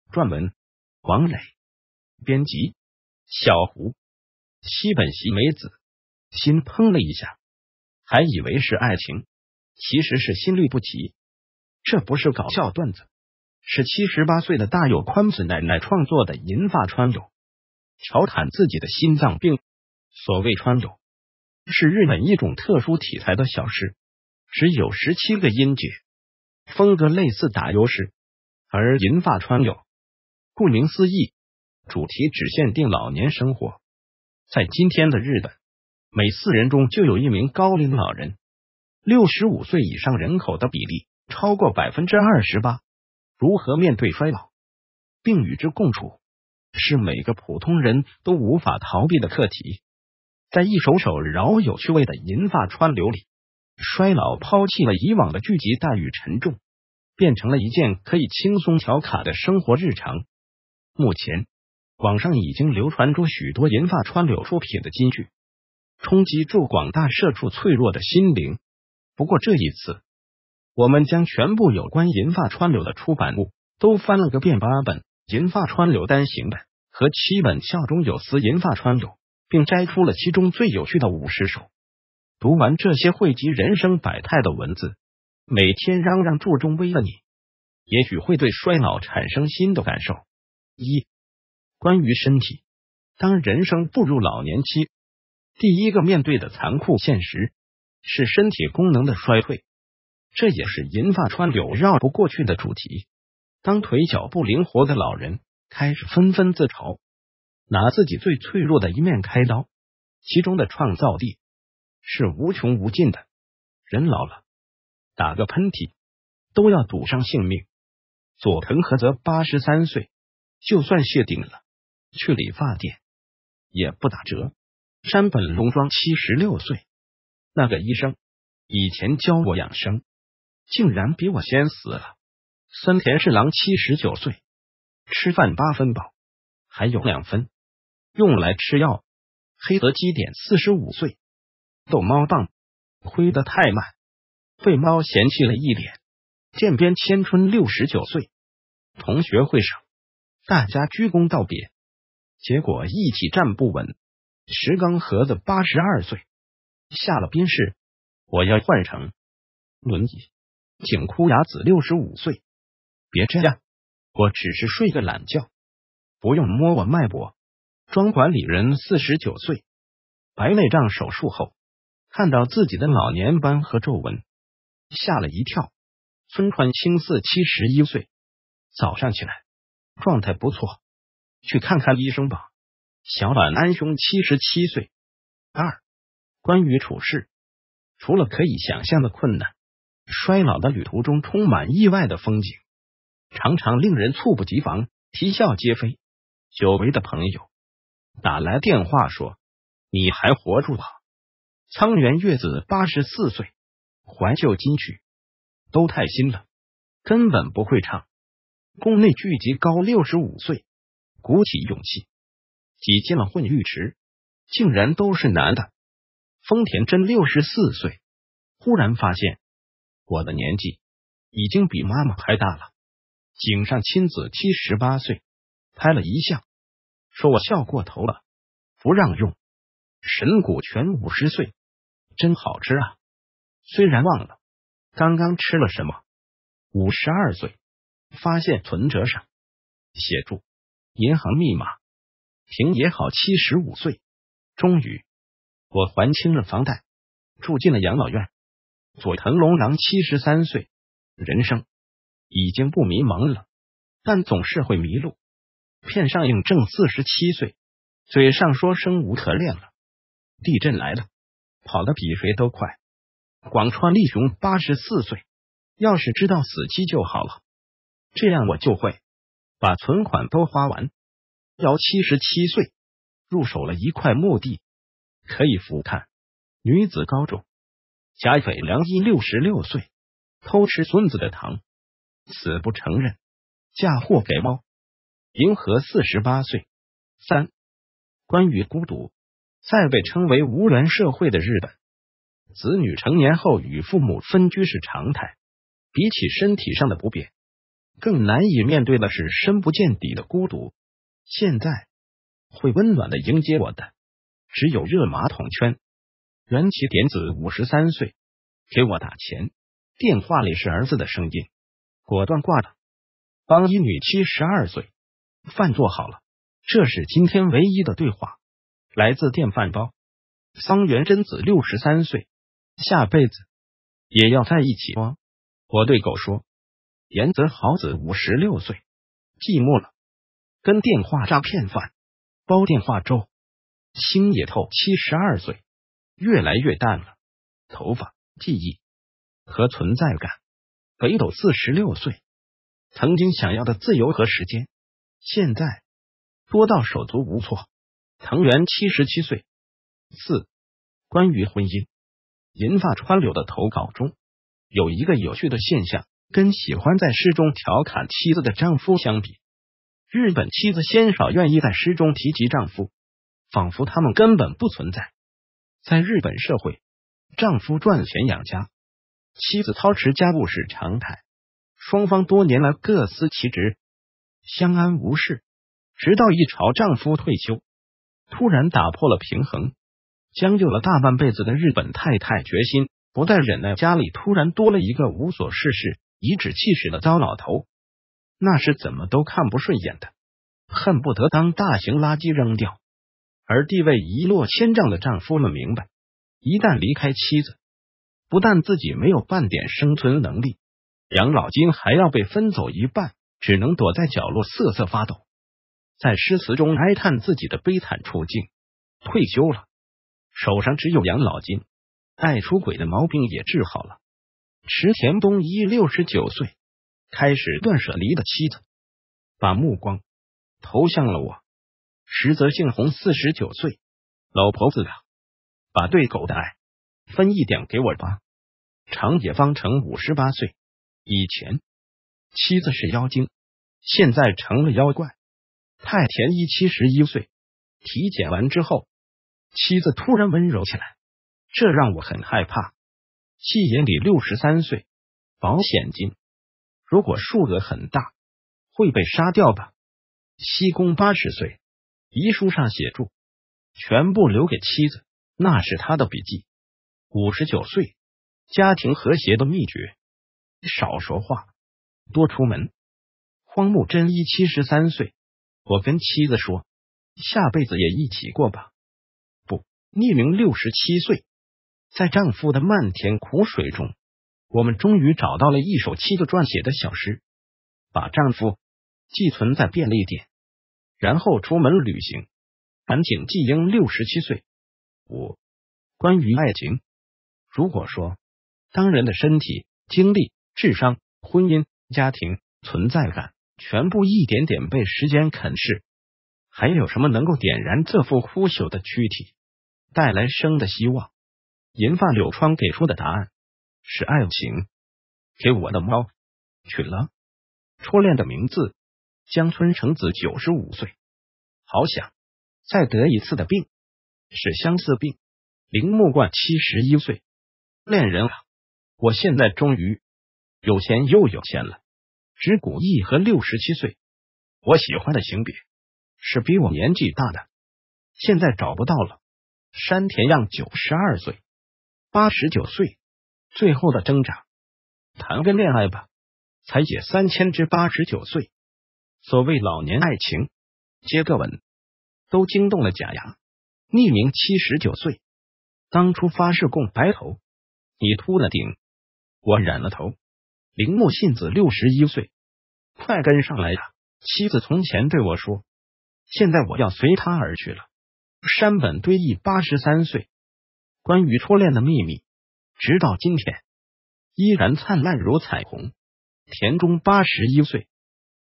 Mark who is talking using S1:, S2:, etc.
S1: 撰文王磊，编辑小胡。西本席美子心砰了一下，还以为是爱情，其实是心律不齐。这不是搞笑段子，是78岁的大有宽子奶奶创作的银发川柳，调侃自己的心脏病。所谓川柳，是日本一种特殊题材的小诗，只有17个音节，风格类似打油诗。而银发川柳，顾名思义，主题只限定老年生活。在今天的日本，每4人中就有1名高龄老人，65岁以上人口的比例超过 28%。如何面对衰老并与之共处，是每个普通人都无法逃避的课题。在一首首饶有趣味的银发川柳里，衰老抛弃了以往的聚集大与沉重，变成了一件可以轻松调侃的生活日常。目前网上已经流传出许多银发川柳出品的金句，冲击住广大社畜脆弱的心灵。不过这一次，我们将全部有关银发川柳的出版物都翻了个遍，8本银发川柳单行本和7本笑中有词银发川柳，并摘出了其中最有趣的50首。读完这些汇集人生百态的文字，每天嚷嚷注重微的你，也许会对衰老产生新的感受。1. 关于身体，当人生步入老年期，第一个面对的残酷现实是身体功能的衰退，这也是银发川柳绕不过去的主题。当腿脚不灵活的老人开始纷纷自嘲，拿自己最脆弱的一面开刀，其中的创造力是无穷无尽的。人老了，打个喷嚏都要赌上性命。佐藤和则83岁，就算谢顶了，去理发店也不打折。山本龙庄76岁，那个医生以前教我养生，竟然比我先死了。森田侍郎79岁，吃饭8分饱，还有2分用来吃药。黑泽基点45岁，逗猫棒挥得太慢，被猫嫌弃了一脸。涧边千春69岁，同学会上大家鞠躬道别，结果一起站不稳。石冈和子82岁，下了宾士，我要换成轮椅。井哭雅子65岁，别这样，我只是睡个懒觉，不用摸我脉搏。庄管理人49岁，白内障手术后，看到自己的老年斑和皱纹，吓了一跳。村川清嗣71岁，早上起来状态不错，去看看医生吧。小坂安兄77岁。2. 关于处事，除了可以想象的困难，衰老的旅途中充满意外的风景，常常令人猝不及防，啼笑皆非。久违的朋友打来电话说，你还活住吧。苍原月子84岁，怀旧金曲都太新了，根本不会唱。宫内聚集高65岁，鼓起勇气挤进了混浴池，竟然都是男的。丰田真64岁，忽然发现我的年纪已经比妈妈还大了。井上亲子78岁，拍了一下，说我笑过头了，不让用。神谷泉50岁，真好吃啊，虽然忘了刚刚吃了什么。52岁，发现存折上写住银行密码。平野好75岁，终于我还清了房贷，住进了养老院。佐藤龙郎73岁，人生已经不迷茫了，但总是会迷路。片上映正47岁，嘴上说生无可恋了。地震来了，跑得比谁都快。广川利雄84岁，要是知道死期就好了，这样我就会把存款都花完。姚77岁，入手了一块墓地，可以俯瞰女子高中。甲斐良一66岁，偷吃孙子的糖，死不承认，嫁祸给猫。银河48岁。3. 关于孤独，在被称为无缘社会的日本，子女成年后与父母分居是常态。比起身体上的不便， 更难以面对的是深不见底的孤独。现在会温暖的迎接我的，只有热马桶圈。元气点子53岁，给我打钱。电话里是儿子的声音，果断挂了。帮一女72岁，饭做好了。这是今天唯一的对话，来自电饭煲。桑原真子63岁，下辈子也要在一起吗？我对狗说。岩泽豪子56岁，寂寞了，跟电话诈骗犯煲电话粥。星野透72岁，越来越淡了，头发、记忆和存在感。北斗46岁，曾经想要的自由和时间，现在多到手足无措。藤原77岁。4. 关于婚姻，银发川柳的投稿中有一个有趣的现象，跟喜欢在诗中调侃妻子的丈夫相比，日本妻子鲜少愿意在诗中提及丈夫，仿佛他们根本不存在。在日本社会，丈夫赚钱养家，妻子操持家务是常态，双方多年来各司其职，相安无事。直到一朝丈夫退休，突然打破了平衡。将就了大半辈子的日本太太决心不再忍耐家里突然多了一个无所事事、颐指气使的糟老头，那是怎么都看不顺眼的，恨不得当大型垃圾扔掉。而地位一落千丈的丈夫们明白，一旦离开妻子，不但自己没有半点生存能力，养老金还要被分走一半，只能躲在角落瑟瑟发抖，在诗词中哀叹自己的悲惨处境。退休了，手上只有养老金，爱出轨的毛病也治好了。池田东一69岁，开始断舍离的妻子，把目光投向了我。石泽幸红49岁，老婆子了，把对狗的爱分一点给我吧。长野方成58岁，以前妻子是妖精，现在成了妖怪。太田一71岁，体检完之后，妻子突然温柔起来，这让我很害怕。细野里63岁，保险金如果数额很大，会被杀掉吧。西宫80岁，遗书上写住全部留给妻子，那是他的笔记。59岁，家庭和谐的秘诀，少说话，多出门。荒木真一73岁，我跟妻子说，下辈子也一起过吧。不，匿名67岁，在丈夫的漫天苦水中，我们终于找到了一首妻子撰写的小诗，把丈夫寄存在便利店，然后出门旅行。坂井纪英67岁。5. 关于爱情，如果说当人的身体、精力、智商、婚姻、家庭、存在感全部一点点被时间啃噬，还有什么能够点燃这副枯朽的躯体，带来生的希望？银发柳川给出的答案是爱情。给我的猫取了初恋的名字，江村诚子95岁。好想再得一次的病是相似病。铃木冠71岁。恋人啊，我现在终于有钱又有钱了。指古义和67岁。我喜欢的型别是比我年纪大的，现在找不到了。山田样92岁。89岁，最后的挣扎，谈个恋爱吧。才姐3000之89岁。所谓老年爱情，接个吻都惊动了假牙。匿名79岁。当初发誓共白头，你秃了顶，我染了头。铃木信子61岁。快跟上来呀！妻子从前对我说，现在我要随他而去了。山本堆义83岁。关于初恋的秘密，直到今天依然灿烂如彩虹。田中81岁。